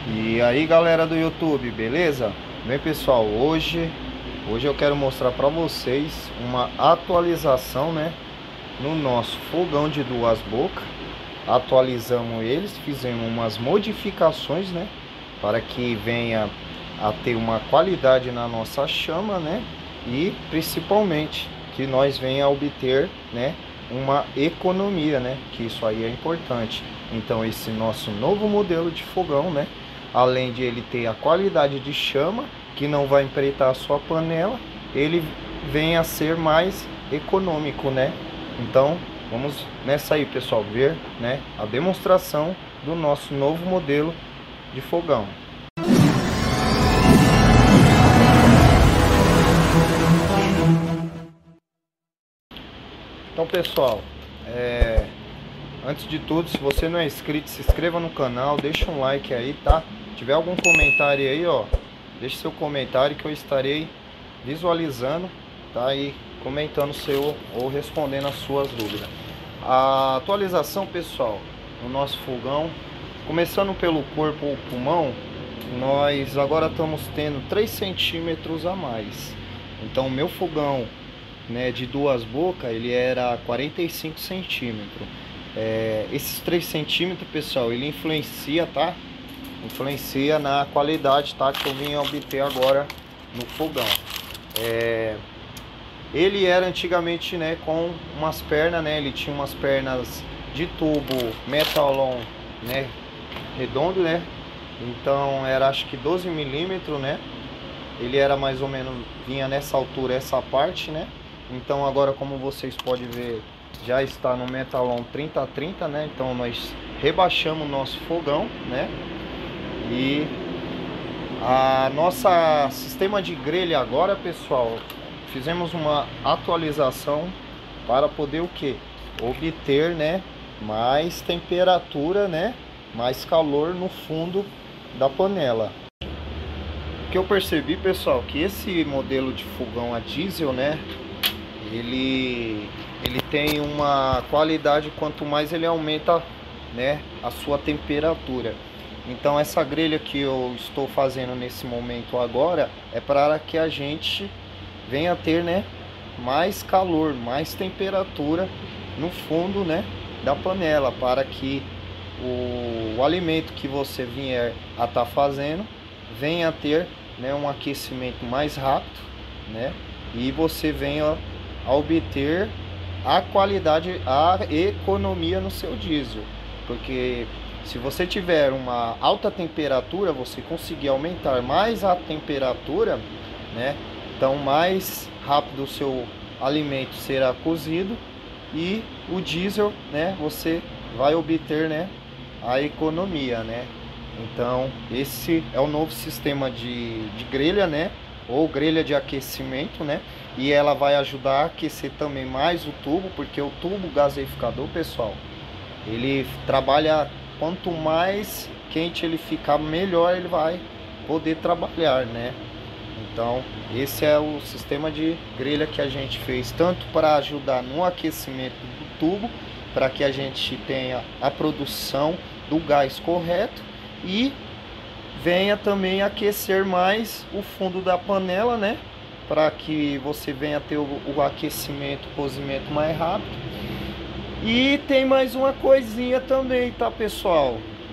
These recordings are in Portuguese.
E aí galera do YouTube, beleza? Bem pessoal, hoje eu quero mostrar para vocês uma atualização, né, no nosso fogão de duas bocas. Atualizamos eles, fizemos umas modificações, né, para que venha a ter uma qualidade na nossa chama, né, e principalmente que nós venha a obter, né, uma economia, né, que isso aí é importante. Então esse nosso novo modelo de fogão, né, além de ele ter a qualidade de chama, que não vai empreitar a sua panela, ele vem a ser mais econômico, né? Então, vamos nessa aí, pessoal, ver, né, a demonstração do nosso novo modelo de fogão. Então, pessoal, antes de tudo, se você não é inscrito, se inscreva no canal, deixa um like aí, tá? Se tiver algum comentário aí, ó, deixe seu comentário que eu estarei visualizando, tá? E comentando seu ou respondendo as suas dúvidas. A atualização, pessoal, no nosso fogão, começando pelo corpo ou pulmão, nós agora estamos tendo 3 centímetros a mais. Então, o meu fogão, né, de duas bocas, ele era 45 centímetros. Esses 3 centímetros, pessoal, ele influencia, tá? Influencia na qualidade, tá? Que eu vim obter agora no fogão. Ele era antigamente, né, com umas pernas, né? Ele tinha umas pernas de tubo metalon, né, redondo, né? Então era, acho que 12 milímetros, né? Ele era mais ou menos, vinha nessa altura, essa parte, né? Então agora, como vocês podem ver, já está no metalon 30-30, né? Então nós rebaixamos o nosso fogão, né? E a nossa sistema de grelha agora, pessoal, fizemos uma atualização para poder o que? Obter, né, mais temperatura, né? Mais calor no fundo da panela. O que eu percebi, pessoal, que esse modelo de fogão a diesel, né, ele tem uma qualidade, quanto mais ele aumenta, né, a sua temperatura. Então essa grelha que eu estou fazendo nesse momento agora é para que a gente venha a ter, né, mais calor, mais temperatura no fundo, né, da panela, para que o alimento que você vier a estar fazendo venha a ter, né, um aquecimento mais rápido, né, e você venha a obter a qualidade, a economia no seu diesel, porque se você tiver uma alta temperatura, você conseguir aumentar mais a temperatura, né, então mais rápido o seu alimento será cozido e o diesel, né, você vai obter, né, a economia, né. Então esse é o novo sistema de grelha, né, ou grelha de aquecimento, né, e ela vai ajudar a aquecer também mais o tubo, porque o tubo gaseificador, pessoal, ele trabalha, quanto mais quente ele ficar, melhor ele vai poder trabalhar, né. Então esse é o sistema de grelha que a gente fez, tanto para ajudar no aquecimento do tubo, para que a gente tenha a produção do gás correto e venha também aquecer mais o fundo da panela, né, para que você venha ter o aquecimento, o cozimento mais rápido. E tem mais uma coisinha também, tá, pessoal?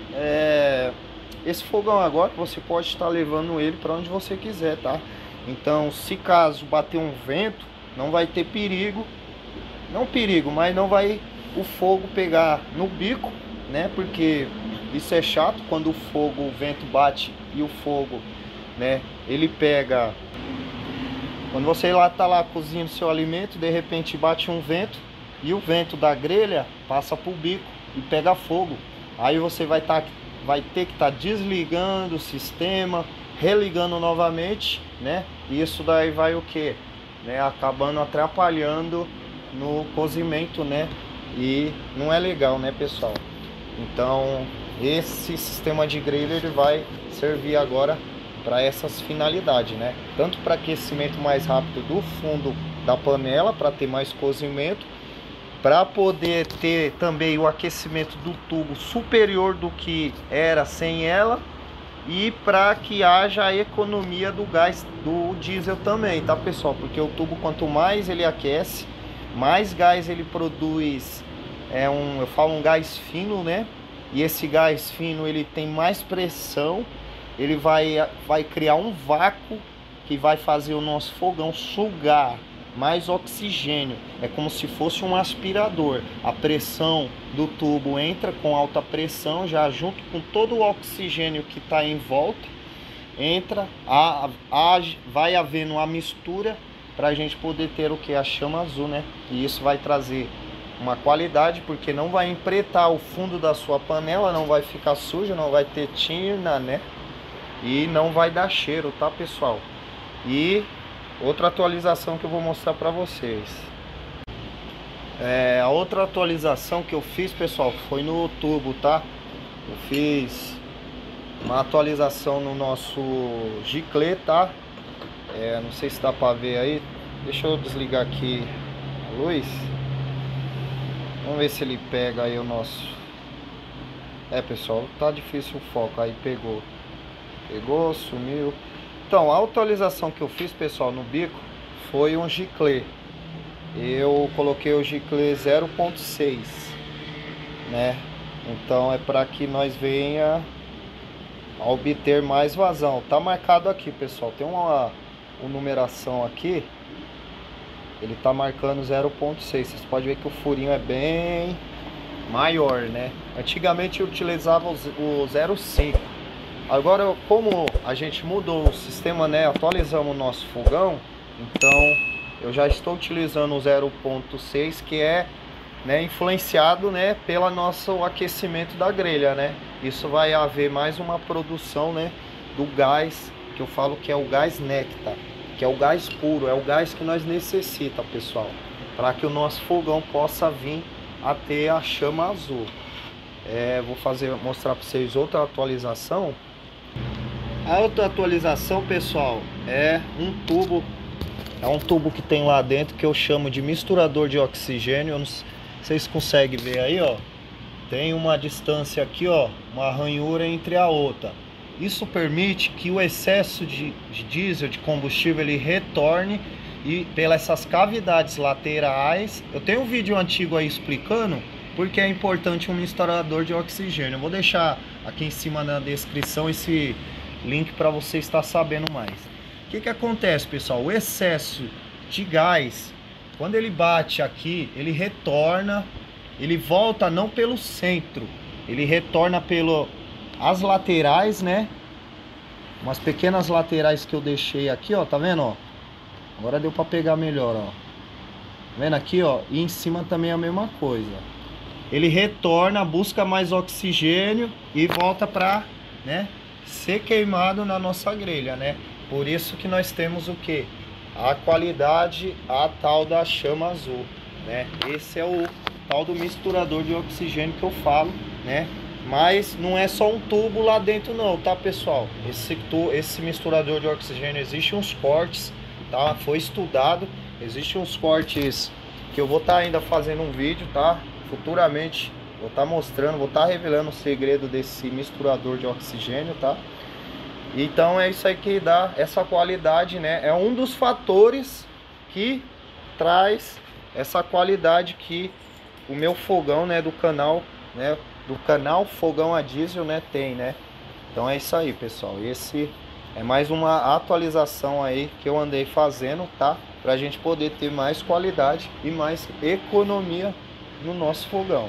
Esse fogão agora você pode estar levando ele para onde você quiser, tá? Então, se caso bater um vento, não vai ter perigo, não perigo, mas não vai o fogo pegar no bico, né? Porque isso é chato quando o vento bate e o fogo, né, ele pega. Quando você lá tá lá cozinhando seu alimento, de repente bate um vento e o vento da grelha passa pro bico e pega fogo. Aí você vai ter que estar desligando o sistema, religando novamente, né? E isso daí vai o que, né, acabando atrapalhando no cozimento, né? E não é legal, né, pessoal? Então esse sistema de grelha ele vai servir agora para essas finalidades, né? Tanto para aquecimento mais rápido do fundo da panela, para ter mais cozimento, para poder ter também o aquecimento do tubo superior do que era sem ela, e para que haja a economia do gás do diesel também, tá pessoal? Porque o tubo, quanto mais ele aquece, mais gás ele produz, eu falo um gás fino, né? E esse gás fino ele tem mais pressão, ele vai criar um vácuo que vai fazer o nosso fogão sugar mais oxigênio. É como se fosse um aspirador. A pressão do tubo entra com alta pressão, já junto com todo o oxigênio que está em volta, entra, vai havendo uma mistura para a gente poder ter o que? A chama azul, né? E isso vai trazer uma qualidade, porque não vai empretar o fundo da sua panela, não vai ficar sujo, não vai ter tinta, né? E não vai dar cheiro, tá pessoal? E outra atualização que eu vou mostrar para vocês. A outra atualização que eu fiz, pessoal, foi no tubo, tá? Eu fiz uma atualização no nosso giclê, tá? Não sei se dá para ver aí. Deixa eu desligar aqui a luz. Vamos ver se ele pega aí o nosso... pessoal, tá difícil o foco. Aí pegou. Pegou, sumiu. Então, a atualização que eu fiz, pessoal, no bico foi um giclê. Eu coloquei o giclê 0.6, né? Então é para que nós venha a obter mais vazão. Tá marcado aqui, pessoal. Tem uma numeração aqui. Ele tá marcando 0.6. Vocês podem ver que o furinho é bem maior, né? Antigamente eu utilizava o 0.5. Agora, como a gente mudou o sistema, né, atualizamos o nosso fogão, então eu já estou utilizando o 0.6, que é, né, influenciado, né, pelo nosso aquecimento da grelha, né? Isso vai haver mais uma produção, né, do gás, que eu falo que é o gás néctar, que é o gás puro, é o gás que nós necessitamos, pessoal, para que o nosso fogão possa vir a ter a chama azul. Vou mostrar para vocês outra atualização. A outra atualização, pessoal, é um tubo que tem lá dentro, que eu chamo de misturador de oxigênio. Eu não sei se vocês conseguem ver aí, ó. Tem uma distância aqui, ó, uma ranhura entre a outra. Isso permite que o excesso de diesel, de combustível, ele retorne, e pelas essas cavidades laterais. Eu tenho um vídeo antigo aí explicando porque é importante um misturador de oxigênio. Eu vou deixar aqui em cima na descrição esse link para você estar sabendo mais. O que acontece, pessoal? O excesso de gás, quando ele bate aqui, ele retorna, ele volta não pelo centro, ele retorna as laterais, né? Umas pequenas laterais que eu deixei aqui, ó, tá vendo, ó? Agora deu para pegar melhor, ó. Tá vendo aqui, ó? E em cima também é a mesma coisa. Ele retorna, busca mais oxigênio e volta para, né, ser queimado na nossa grelha, né? Por isso que nós temos o que? A qualidade, a tal da chama azul, né? Esse é o tal do misturador de oxigênio que eu falo, né? Mas não é só um tubo lá dentro não, tá, pessoal? Esse misturador de oxigênio, existe uns cortes, tá? Foi estudado, existe uns cortes que eu vou estar ainda fazendo um vídeo, tá? Futuramente vou estar mostrando, vou estar revelando o segredo desse misturador de oxigênio, tá? Então é isso aí que dá essa qualidade, né? É um dos fatores que traz essa qualidade que o meu fogão, né, do canal Fogão a Diesel, né, tem, né? Então é isso aí, pessoal. Esse é mais uma atualização aí que eu andei fazendo, tá? Pra gente poder ter mais qualidade e mais economia no nosso fogão.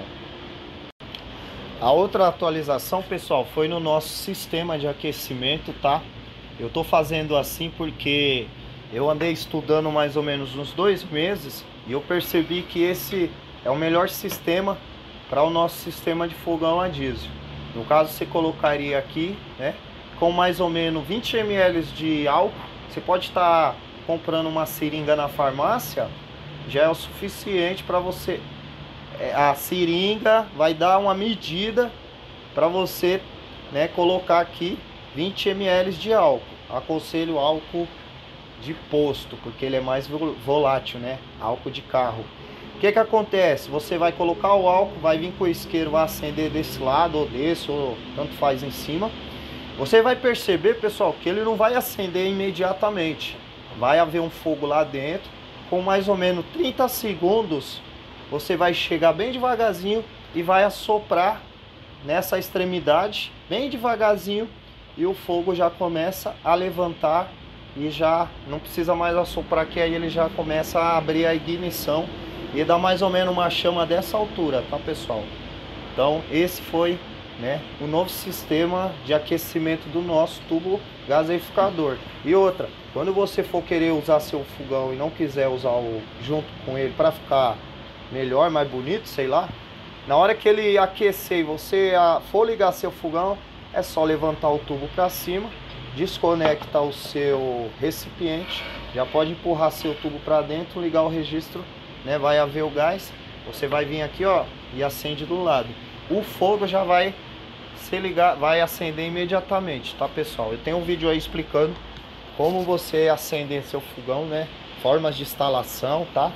A outra atualização, pessoal, foi no nosso sistema de aquecimento, tá? Eu tô fazendo assim porque eu andei estudando mais ou menos uns 2 meses e eu percebi que esse é o melhor sistema para o nosso sistema de fogão a diesel. No caso, você colocaria aqui, né, com mais ou menos 20 ml de álcool. Você pode estar comprando uma seringa na farmácia, já é o suficiente para você. A seringa vai dar uma medida para você, né, colocar aqui 20 ml de álcool. Aconselho álcool de posto, porque ele é mais volátil, né? Álcool de carro. O que acontece? Você vai colocar o álcool, vai vir com o isqueiro, vai acender desse lado ou desse, ou tanto faz em cima. Você vai perceber, pessoal, que ele não vai acender imediatamente. Vai haver um fogo lá dentro. Com mais ou menos 30 segundos, você vai chegar bem devagarzinho e vai assoprar nessa extremidade, bem devagarzinho, e o fogo já começa a levantar e já não precisa mais assoprar, que aí ele já começa a abrir a ignição e dá mais ou menos uma chama dessa altura, tá, pessoal? Então esse foi, né, o novo sistema de aquecimento do nosso tubo gaseificador. E outra, quando você for querer usar seu fogão e não quiser usar junto com ele para ficar melhor, mais bonito, sei lá, na hora que ele aquecer e você for ligar seu fogão, é só levantar o tubo para cima, desconecta o seu recipiente, já pode empurrar seu tubo para dentro, ligar o registro, né, vai haver o gás, você vai vir aqui, ó, e acende do lado. O fogo já vai se ligar, vai acender imediatamente, tá, pessoal? Eu tenho um vídeo aí explicando como você acender seu fogão, né, formas de instalação, tá?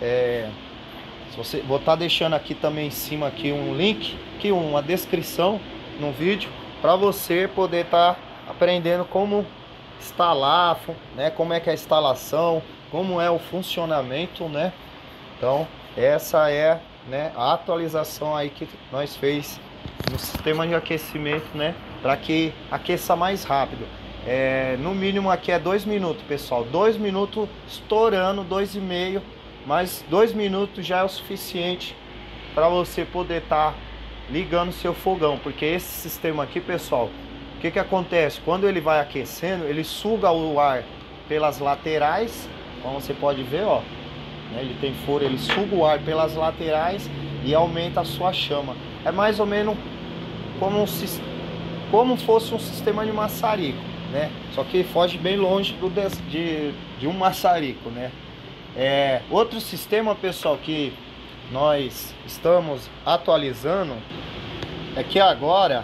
Vou estar deixando aqui também em cima aqui um link, aqui uma descrição no vídeo, para você poder estar aprendendo como instalar, né, como é que é a instalação, como é o funcionamento, né? Então essa é, né, a atualização aí que nós fez no sistema de aquecimento, né, para que aqueça mais rápido. No mínimo aqui é 2 minutos, pessoal, 2 minutos estourando, 2,5, mas 2 minutos já é o suficiente para você poder estar ligando seu fogão, porque esse sistema aqui, pessoal, o que acontece? Quando ele vai aquecendo, ele suga o ar pelas laterais, como você pode ver, ó, né, ele tem furo, ele suga o ar pelas laterais e aumenta a sua chama. É mais ou menos como fosse um sistema de maçarico, né? Só que foge bem longe de um maçarico, né? Outro sistema, pessoal, que nós estamos atualizando é que agora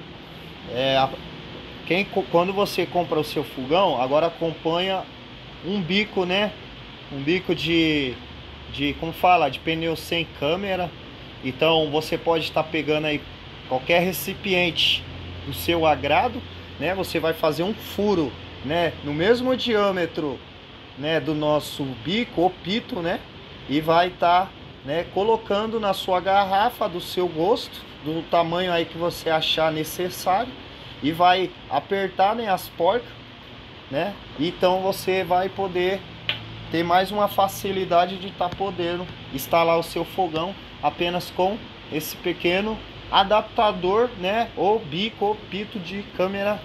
quando você compra o seu fogão, agora acompanha um bico, né? Um bico de como fala, de pneu sem câmera. Então você pode estar pegando aí qualquer recipiente do seu agrado, né? Você vai fazer um furo, né, no mesmo diâmetro, né, do nosso bico ou pito, né? E vai estar, né, colocando na sua garrafa do seu gosto, do tamanho aí que você achar necessário, e vai apertar, né, as porcas, né? Então você vai poder ter mais uma facilidade de estar podendo instalar o seu fogão apenas com esse pequeno adaptador, né, ou bico ou pito de câmera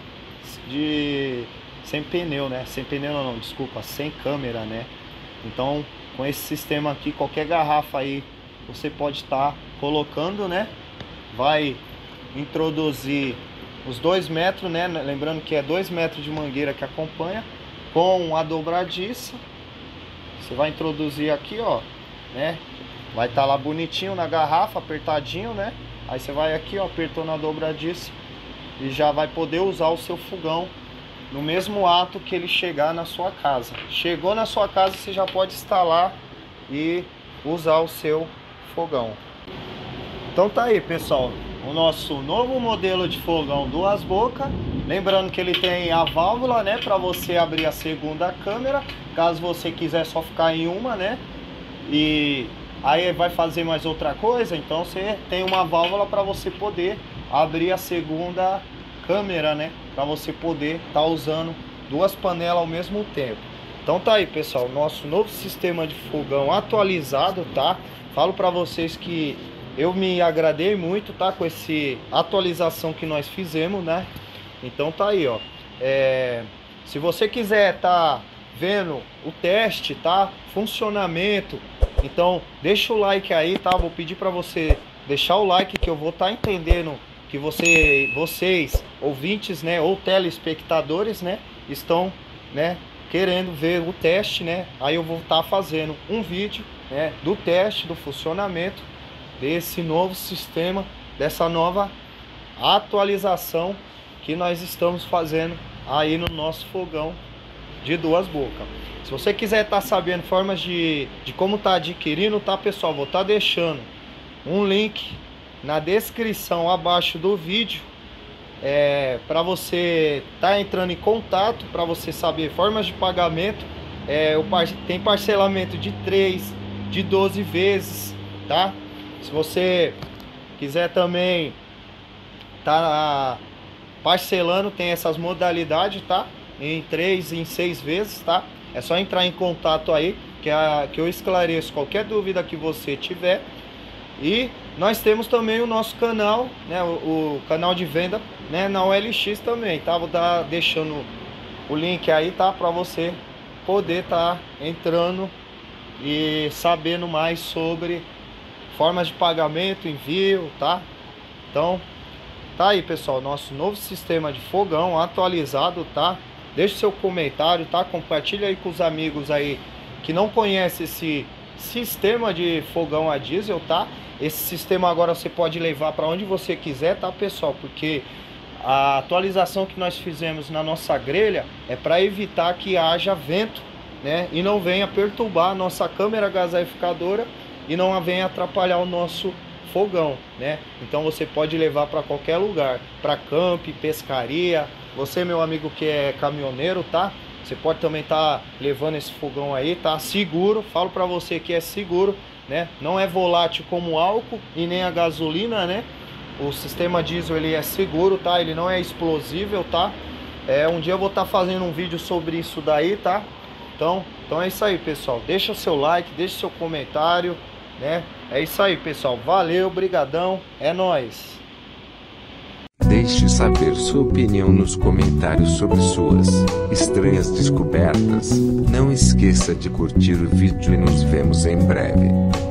sem pneu, né? Sem pneu não, desculpa, sem câmera, né? Então, com esse sistema aqui, qualquer garrafa aí você pode estar colocando, né? Vai introduzir os 2 metros, né? Lembrando que é 2 metros de mangueira que acompanha, com a dobradiça. Você vai introduzir aqui, ó, né? Vai estar lá bonitinho na garrafa, apertadinho, né? Aí você vai aqui, ó, apertou na dobradiça e já vai poder usar o seu fogão no mesmo ato que ele chegar na sua casa. Chegou na sua casa, você já pode instalar e usar o seu fogão. Então tá aí, pessoal, o nosso novo modelo de fogão 2 bocas. Lembrando que ele tem a válvula, né, para você abrir a segunda câmera, caso você quiser só ficar em uma, né? E aí vai fazer mais outra coisa, então você tem uma válvula para você poder abrir a segunda câmera, né? Para você poder estar usando 2 panelas ao mesmo tempo. Então tá aí, pessoal, nosso novo sistema de fogão atualizado, tá? Falo para vocês que eu me agradei muito, tá? Com esse atualização que nós fizemos, né? Então tá aí, ó. Se você quiser tá vendo o teste, tá? Funcionamento, então deixa o like aí, tá? Vou pedir para você deixar o like, que eu vou estar entendendo que vocês ouvintes, né, ou telespectadores, né, estão, né, querendo ver o teste, né? Aí eu vou estar fazendo um vídeo, né, do teste, do funcionamento desse novo sistema, dessa nova atualização que nós estamos fazendo aí no nosso fogão de 2 bocas. Se você quiser estar sabendo formas de como tá adquirindo, tá, pessoal, vou estar deixando um link na descrição abaixo do vídeo, para você entrando em contato, para você saber formas de pagamento. Tem parcelamento de 3, de 12 vezes, tá? Se você quiser também tá parcelando, tem essas modalidades, tá? Em 3, em 6 vezes, tá? É só entrar em contato aí que eu esclareço qualquer dúvida que você tiver. E nós temos também o nosso canal, né? O canal de venda, né? Na OLX também, tá? Vou estar deixando o link aí, tá? Para você poder estar entrando e sabendo mais sobre formas de pagamento, envio, tá? Então, tá aí, pessoal, nosso novo sistema de fogão atualizado, tá? Deixe seu comentário, tá? Compartilha aí com os amigos aí que não conhecem esse sistema de fogão a diesel, tá? Esse sistema agora você pode levar para onde você quiser, tá, pessoal? Porque a atualização que nós fizemos na nossa grelha é para evitar que haja vento, né? E não venha perturbar a nossa câmara gaseificadora e não venha atrapalhar o nosso fogão, né? Então você pode levar para qualquer lugar, para camp, pescaria. Você, meu amigo que é caminhoneiro, tá? Você pode também estar levando esse fogão aí, tá? Seguro, falo para você que é seguro, né? Não é volátil como o álcool e nem a gasolina, né? O sistema diesel ele é seguro, tá? Ele não é explosível, tá? Um dia eu vou estar fazendo um vídeo sobre isso daí, tá? Então é isso aí, pessoal. Deixa o seu like, deixa o seu comentário, né? É isso aí, pessoal. Valeu, brigadão. É nóis. Deixe saber sua opinião nos comentários sobre suas estranhas descobertas. Não esqueça de curtir o vídeo e nos vemos em breve.